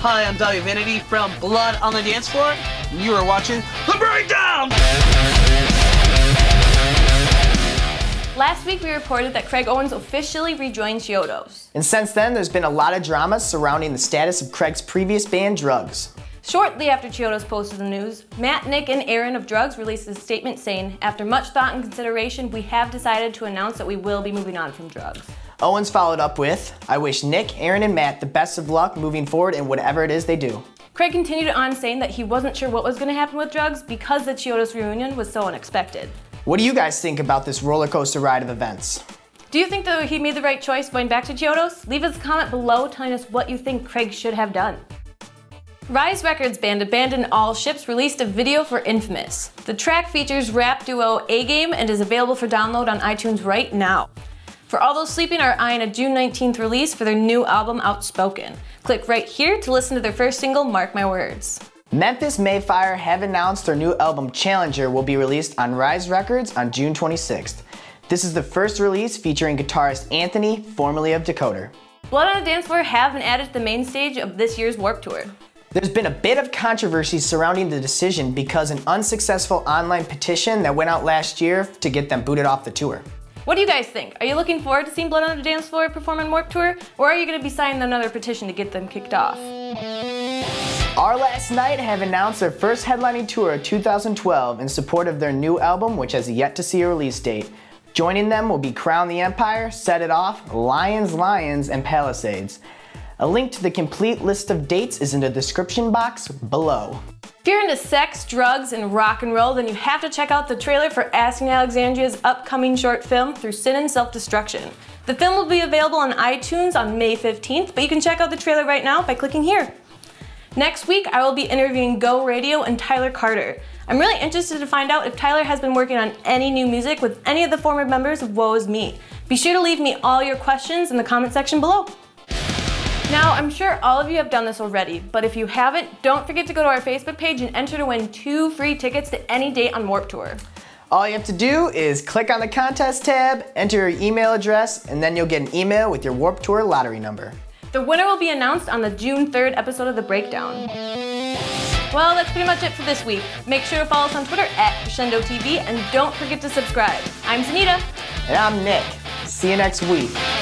Hi, I'm Davi Vanity from Blood on the Dance Floor, and you are watching The Breakdown! Last week we reported that Craig Owens officially rejoined Chiodos. And since then, there's been a lot of drama surrounding the status of Craig's previous band, Drugs. Shortly after Chiodos posted the news, Matt, Nick, and Aaron of Drugs released a statement saying, after much thought and consideration, we have decided to announce that we will be moving on from Drugs. Owens followed up with, I wish Nick, Aaron, and Matt the best of luck moving forward in whatever it is they do. Craig continued on saying that he wasn't sure what was going to happen with Drugs because the Chiodos reunion was so unexpected. What do you guys think about this roller coaster ride of events? Do you think that he made the right choice going back to Chiodos? Leave us a comment below telling us what you think Craig should have done. Rise Records band Abandon All Ships released a video for Infamous. The track features rap duo A-Game and is available for download on iTunes right now. For All Those Sleeping are eyeing a June 19th release for their new album Outspoken. Click right here to listen to their first single, Mark My Words. Memphis Mayfire have announced their new album Challenger will be released on Rise Records on June 26th. This is the first release featuring guitarist Anthony, formerly of Decoder. Blood on the Dance Floor have been added to the main stage of this year's Warped Tour. There's been a bit of controversy surrounding the decision because an unsuccessful online petition that went out last year to get them booted off the tour. What do you guys think? Are you looking forward to seeing Blood on the Dance Floor perform on Warped Tour? Or are you going to be signing another petition to get them kicked off? Our Last Night have announced their first headlining tour of 2012 in support of their new album, which has yet to see a release date. Joining them will be Crown the Empire, Set It Off, Lions, and Palisades. A link to the complete list of dates is in the description box below. If you're into sex, drugs, and rock and roll, then you have to check out the trailer for Asking Alexandria's upcoming short film, Through Sin and Self-Destruction. The film will be available on iTunes on May 15th, but you can check out the trailer right now by clicking here. Next week, I will be interviewing Go Radio and Tyler Carter. I'm really interested to find out if Tyler has been working on any new music with any of the former members of Woe Is Me. Be sure to leave me all your questions in the comment section below. Now, I'm sure all of you have done this already, but if you haven't, don't forget to go to our Facebook page and enter to win 2 free tickets to any date on Warped Tour. All you have to do is click on the contest tab, enter your email address, and then you'll get an email with your Warped Tour lottery number. The winner will be announced on the June 3rd episode of The Breakdown. Well, that's pretty much it for this week. Make sure to follow us on Twitter @CrescendoTV and don't forget to subscribe. I'm Zanita. And I'm Nick. See you next week.